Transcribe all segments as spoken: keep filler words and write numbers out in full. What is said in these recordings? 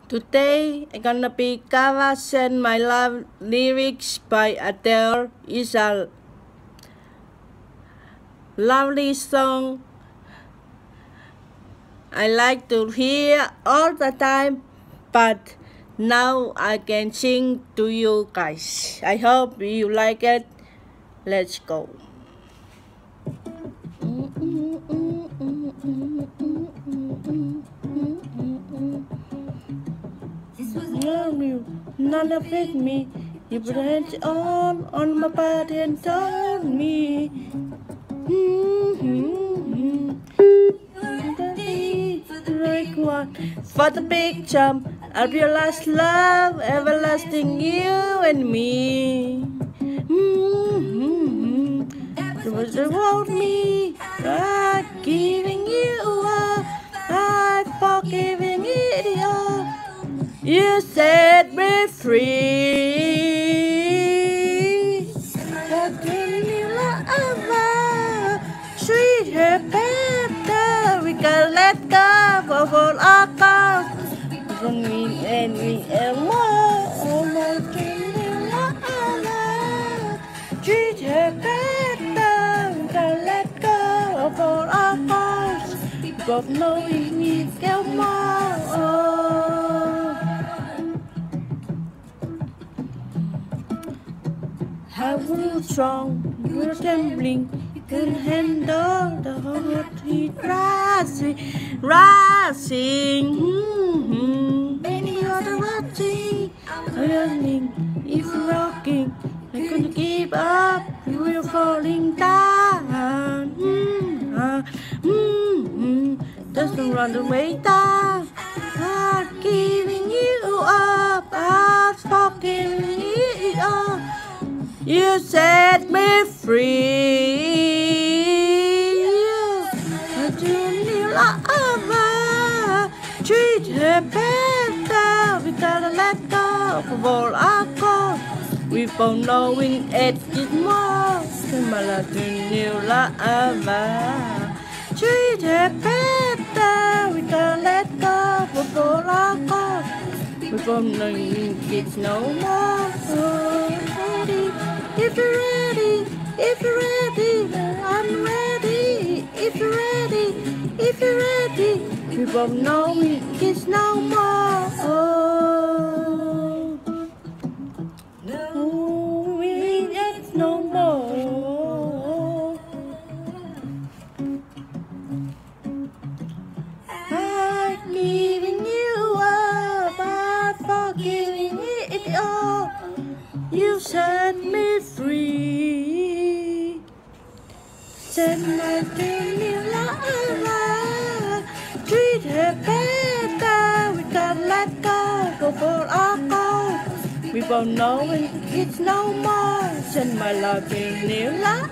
Today I'm gonna be cover Send My Love lyrics by Adele. It's a lovely song I like to hear all the time, but now I can sing to you guys. I hope you like it. Let's go. None of it me. You put on on my body and told me. Mm-hmm. Like one for the big jump. I realized love, everlasting you and me. Mm-hmm. It was about me, right? Giving you up, I forgiving it all. You set me free. But when you love, treat her better. We gotta let go of all our past. Don't mean any more. Oh my, treat her better. We gotta let go of all our past. Both knowing we get more. How you strong, you're trembling, you can handle the heart heat rising, rising. Mm-hmm. Many other watching, running, if you're rocking, I couldn't keep up, you were falling down. Mm-hmm. Mm-hmm. Just don't run away down. I'm giving you up, I'm forgiving it all. You set me free. I do need love. Treat her better. We gotta let go of all our cause. We both knowing it is more. Similar to new love. Treat her better. We gotta let go of all our cause. We both knowing it's no more. Oh, ready. If you're ready, if you're ready, I'm ready. If you're ready, if you're ready, we both know it's no more. Oh, no, it's no more. I'm giving you up, I'm forgiving it all. You set me free. Set my dream love. Treat her better. We gotta let go before our call. We both know it's no more. Send my love to new love.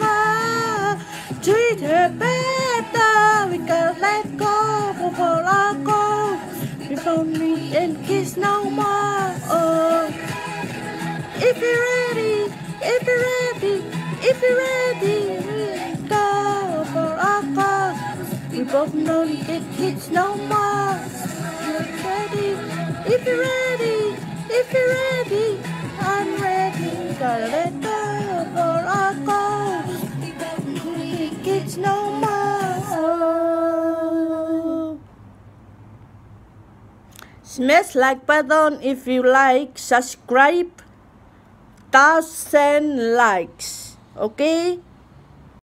Treat her better. We gotta let go before our call. We both meet and kiss no more. Oh. If you're ready, if you're ready, if you're ready, go for our cause. We both know it hits no more. You're ready, if you're ready, if you're ready, I'm ready. Gotta let go for our cause. It hits no more. Smash like button if you like, subscribe. Thousand likes, okay?